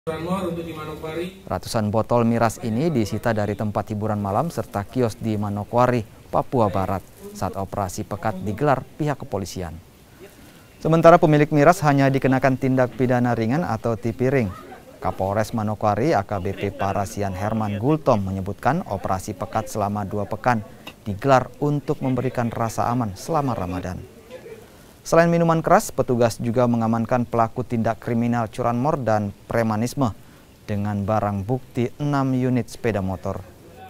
Ratusan botol miras ini disita dari tempat hiburan malam serta kios di Manokwari, Papua Barat saat operasi pekat digelar pihak kepolisian. Sementara pemilik miras hanya dikenakan tindak pidana ringan atau tipiring. Kapolres Manokwari AKBP Parasian Herman Gultom menyebutkan operasi pekat selama 2 pekan digelar untuk memberikan rasa aman selama Ramadan. Selain minuman keras, petugas juga mengamankan pelaku tindak kriminal curanmor dan premanisme dengan barang bukti 6 unit sepeda motor.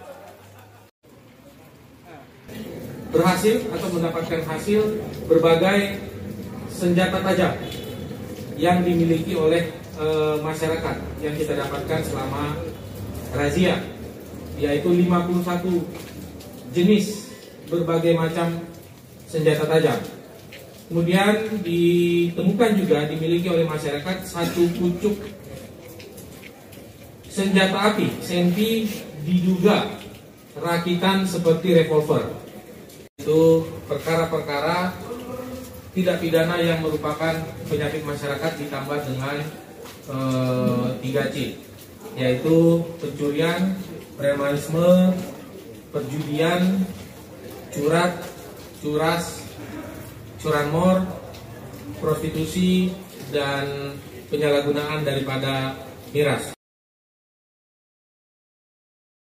Berhasil atau mendapatkan hasil berbagai senjata tajam yang dimiliki oleh masyarakat yang kita dapatkan selama razia, yaitu 51 jenis berbagai macam senjata tajam. Kemudian ditemukan juga dimiliki oleh masyarakat 1 pucuk senjata api senti diduga rakitan seperti revolver. Itu perkara-perkara tidak pidana yang merupakan penyakit masyarakat ditambah dengan 3C, yaitu pencurian, premanisme, perjudian, curas, curanmor, prostitusi, dan penyalahgunaan daripada miras.